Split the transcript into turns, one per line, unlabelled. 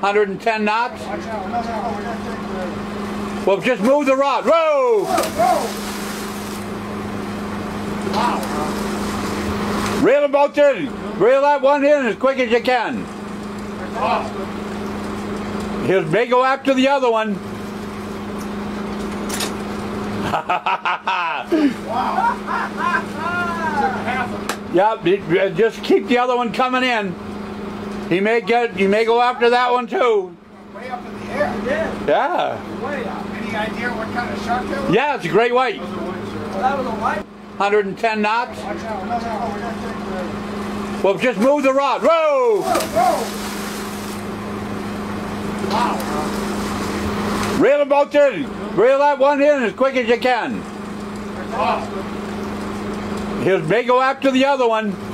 110 knots? Well, just move the rod. Whoa! Reel them both in. Reel that one in as quick as you can. He may go after the other one. Yep, just keep the other one coming in. He may go after that one too.
Way up in the air.
Yeah.
Way up. Any idea what kind of shark that was?
Yeah, it's a great white.
Well, that was a white.
110 knots.
Watch out.
Well, just move the rod. Whoa! Reel them both in. Reel that one in as quick as you can. He may go after the other one.